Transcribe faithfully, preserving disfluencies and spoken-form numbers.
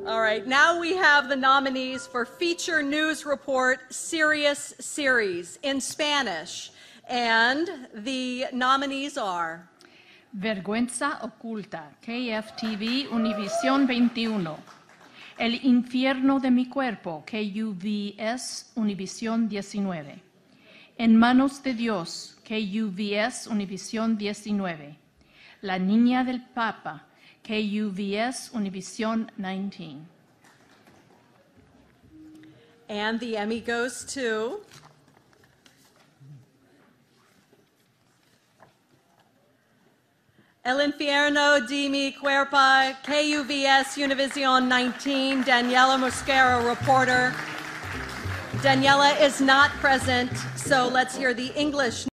All right, now we have the nominees for Feature News Report Serious Series in Spanish. And the nominees are Vergüenza Oculta, K F T V, Univision veintiuno. El Infierno de mi Cuerpo, K U V S, Univision diecinueve. En Manos de Dios, K U V S, Univision diecinueve. La Niña del Papa, K U V S, Univision nineteen. And the Emmy goes to El Infierno de mi Cuerpo, K U V S, Univision nineteen, Daniela Mosquera, reporter. Daniela is not present, so let's hear the English